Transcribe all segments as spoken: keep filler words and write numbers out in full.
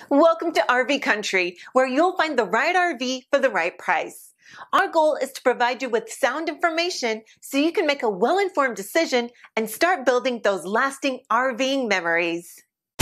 Welcome to R V Country, where you'll find the right R V for the right price. Our goal is to provide you with sound information so you can make a well-informed decision and start building those lasting RVing memories.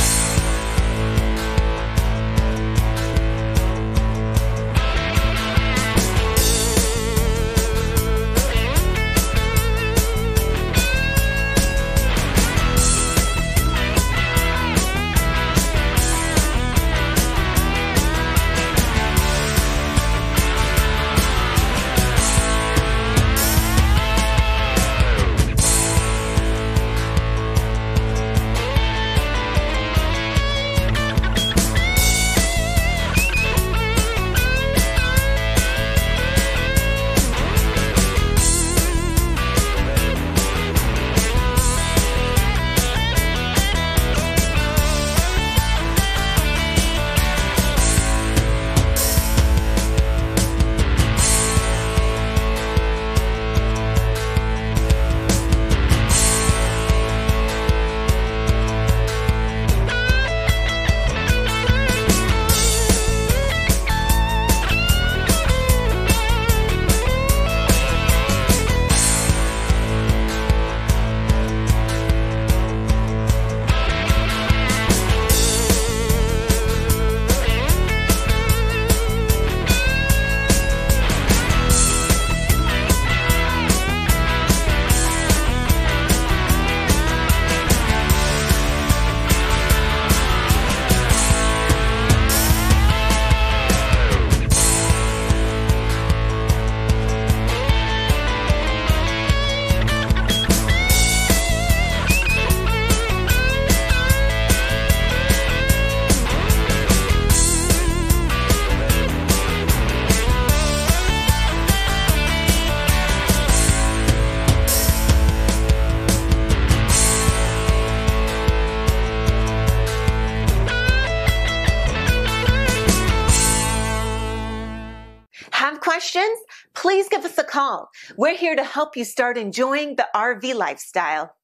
Have questions? Please give us a call. We're here to help you start enjoying the R V lifestyle.